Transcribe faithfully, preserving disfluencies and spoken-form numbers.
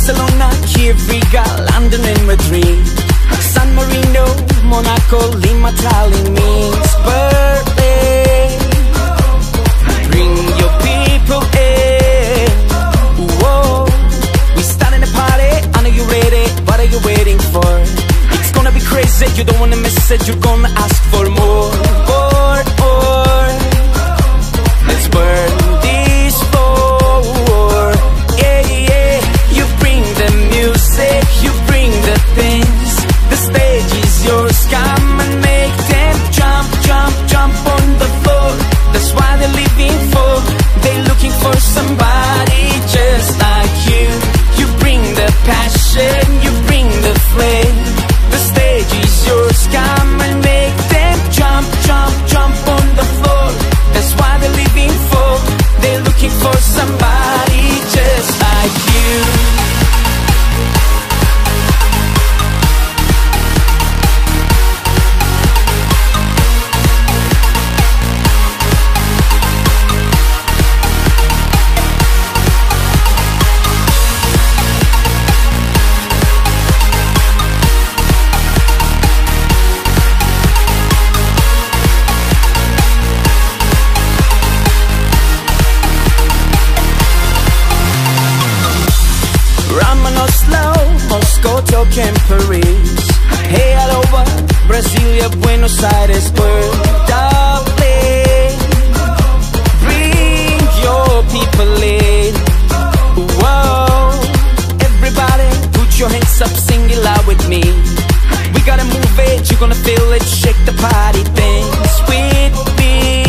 Barcelona, Kiev, Riga, London and Madrid, San Marino, Monaco, Lima, Tallinn, Minsk, Berlin. Bring your people in. Whoa, we starting a party, I know you're ready. What are you waiting for? It's gonna be crazy, you don't wanna miss it. You're gonna ask for more, more, more. Let's burn this floor. Yeah, yeah. You bring the music, you bring the things. The stage is yours, come and make them jump, jump, jump on the floor. That's why they're living for. They're looking for somebody just like you. You bring the passion, you bring the flame. The stage is yours, come and make them jump, jump, jump on the floor. That's why they're living for. They're looking for somebody just like you. Moscow, Tokyo and Paris. Hey, all over Brasilia, Buenos Aires, darling. Bring your people in. Whoa, everybody put your hands up, sing it loud with me. We gotta move it, you're gonna feel it, shake the party, dance with me.